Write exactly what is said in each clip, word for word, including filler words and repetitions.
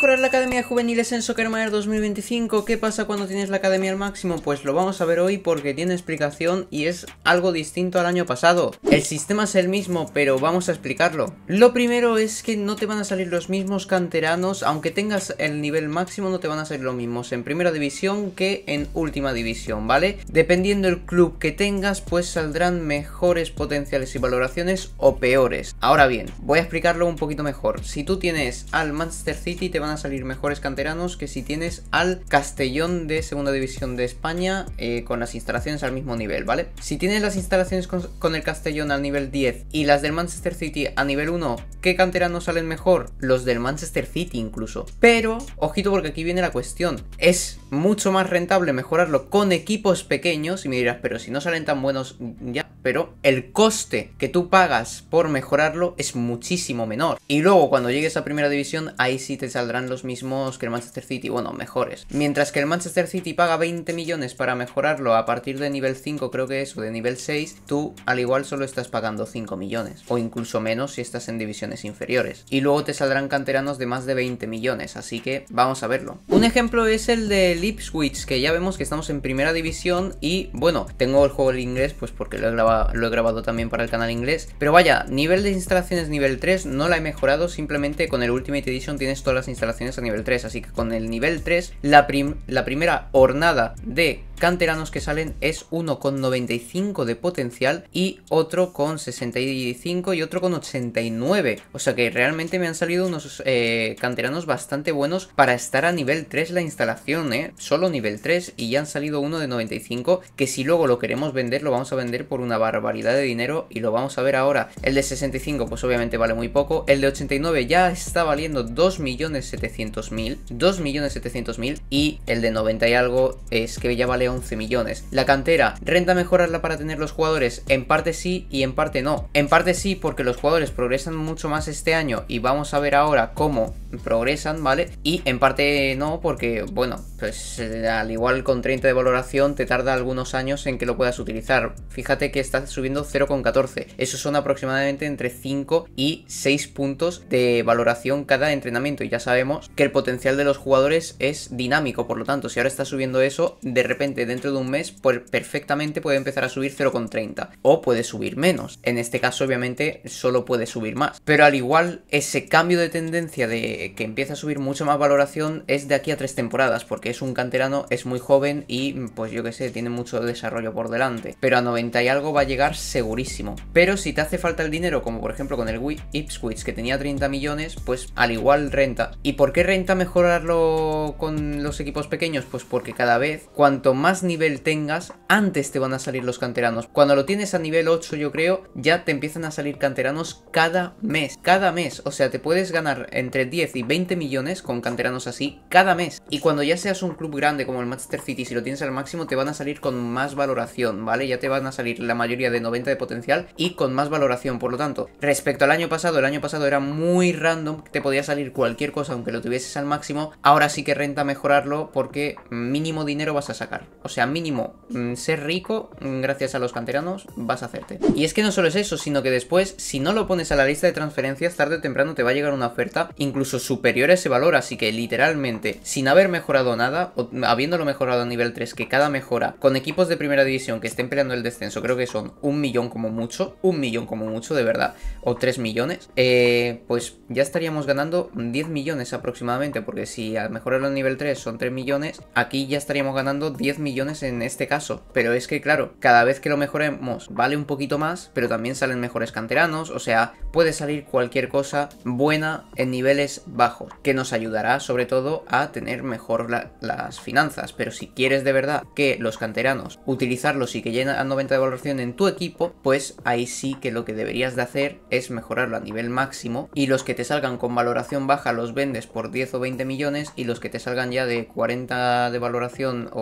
mejorar la academia de juveniles en Soccer Manager dos mil veinticinco? ¿Qué pasa cuando tienes la academia al máximo? Pues lo vamos a ver hoy porque tiene explicación y es algo distinto al año pasado. El sistema es el mismo, pero vamos a explicarlo. Lo primero es que no te van a salir los mismos canteranos, aunque tengas el nivel máximo no te van a salir los mismos en primera división que en última división, ¿vale? Dependiendo del club que tengas, pues saldrán mejores potenciales y valoraciones o peores. Ahora bien, voy a explicarlo un poquito mejor. Si tú tienes al Manchester City, te van a salir mejores canteranos que si tienes al Castellón de segunda división de España eh, con las instalaciones al mismo nivel, ¿vale? Si tienes las instalaciones con, con el Castellón al nivel diez y las del Manchester City a nivel uno, ¿qué canteranos salen mejor? Los del Manchester City incluso. Pero, ojito porque aquí viene la cuestión. Es mucho más rentable mejorarlo con equipos pequeños y me dirás, pero si no salen tan buenos ya, pero el coste que tú pagas por mejorarlo es muchísimo menor. Y luego cuando llegues a primera división, ahí sí te saldrán los mismos que el Manchester City, bueno, mejores. Mientras que el Manchester City paga veinte millones para mejorarlo a partir de nivel cinco, creo que es, o de nivel seis, tú al igual solo estás pagando cinco millones, o incluso menos si estás en divisiones inferiores. Y luego te saldrán canteranos de más de veinte millones, así que vamos a verlo. Un ejemplo es el de Ipswich, que ya vemos que estamos en primera división y, bueno, tengo el juego en inglés, pues porque lo he grabado, lo he grabado también para el canal inglés, pero vaya, nivel de instalaciones nivel tres no la he mejorado, simplemente con el Ultimate Edition tienes todas las instalaciones a nivel tres, así que con el nivel tres la, prim la primera hornada de canteranos que salen es uno con noventa y cinco de potencial y otro con sesenta y cinco y otro con ochenta y nueve, o sea que realmente me han salido unos eh, canteranos bastante buenos para estar a nivel tres la instalación, eh, solo nivel tres, y ya han salido uno de noventa y cinco que si luego lo queremos vender lo vamos a vender por una barbaridad de dinero y lo vamos a ver ahora. El de sesenta y cinco pues obviamente vale muy poco, el de ochenta y nueve ya está valiendo dos millones setecientos mil, dos millones setecientos mil y el de noventa y algo es que ya vale once millones. La cantera, ¿renta mejorarla para tener los jugadores? En parte sí y en parte no. En parte sí porque los jugadores progresan mucho más este año y vamos a ver ahora cómo progresan, ¿vale? Y en parte no porque, bueno, pues al igual con treinta de valoración te tarda algunos años en que lo puedas utilizar. Fíjate que está subiendo cero coma catorce. Eso son aproximadamente entre cinco y seis puntos de valoración cada entrenamiento y ya sabemos que el potencial de los jugadores es dinámico, por lo tanto si ahora está subiendo eso, de repente dentro de un mes pues perfectamente puede empezar a subir cero coma treinta o puede subir menos. En este caso obviamente solo puede subir más, pero al igual ese cambio de tendencia de que empieza a subir mucho más valoración es de aquí a tres temporadas porque es un canterano, es muy joven y pues yo que sé, tiene mucho desarrollo por delante, pero a noventa y algo va a llegar segurísimo. Pero si te hace falta el dinero, como por ejemplo con el Ipswich que tenía treinta millones, pues al igual renta. ¿Y por qué renta mejorarlo con los equipos pequeños? Pues porque cada vez cuanto más nivel tengas, antes te van a salir los canteranos. Cuando lo tienes a nivel ocho yo creo, ya te empiezan a salir canteranos cada mes, cada mes, o sea te puedes ganar entre diez y veinte millones con canteranos así cada mes. Y cuando ya seas un club grande como el Manchester City, si lo tienes al máximo te van a salir con más valoración, ¿vale? Ya te van a salir la mayoría de noventa de potencial y con más valoración. Por lo tanto, respecto al año pasado, el año pasado era muy random, te podía salir cualquier cosa aunque lo tuvieses al máximo. Ahora sí que renta mejorarlo porque mínimo dinero vas a sacar, o sea mínimo mmm, ser rico mmm, gracias a los canteranos vas a hacerte. Y es que no solo es eso, sino que después si no lo pones a la lista de transferencias, tarde o temprano te va a llegar una oferta incluso superior a ese valor, así que literalmente sin haber mejorado nada o habiéndolo mejorado a nivel tres, que cada mejora con equipos de primera división que estén peleando el descenso creo que son un millón como mucho, un millón como mucho de verdad, o tres millones, eh, pues ya estaríamos ganando diez millones aproximadamente, porque si al mejorarlo a nivel tres son tres millones, aquí ya estaríamos ganando diez millones en este caso. Pero es que claro, cada vez que lo mejoremos vale un poquito más, pero también salen mejores canteranos, o sea, puede salir cualquier cosa buena en niveles bajos, que nos ayudará sobre todo a tener mejor la, las finanzas. Pero si quieres de verdad que los canteranos utilizarlos y que lleguen a noventa de valoración en tu equipo, pues ahí sí que lo que deberías de hacer es mejorarlo a nivel máximo y los que te salgan con valoración baja los vendes por diez o veinte millones y los que te salgan ya de cuarenta de valoración o, o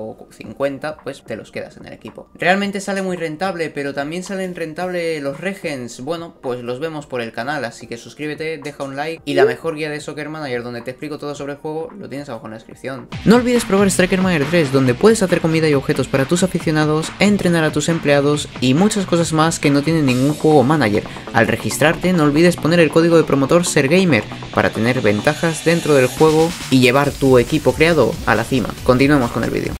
o cincuenta, pues te los quedas en el equipo. Realmente sale muy rentable, pero también salen rentable los regens. Bueno, pues los vemos por el canal, así que suscríbete, deja un like y la mejor guía de Soccer Manager donde te explico todo sobre el juego lo tienes abajo en la descripción. No olvides probar Striker Manager tres, donde puedes hacer comida y objetos para tus aficionados, entrenar a tus empleados y muchas cosas más que no tiene ningún juego manager. Al registrarte no olvides poner el código de promotor SERGAMER para tener ventajas dentro del juego y llevar tu equipo creado a la cima. Continuemos con el vídeo.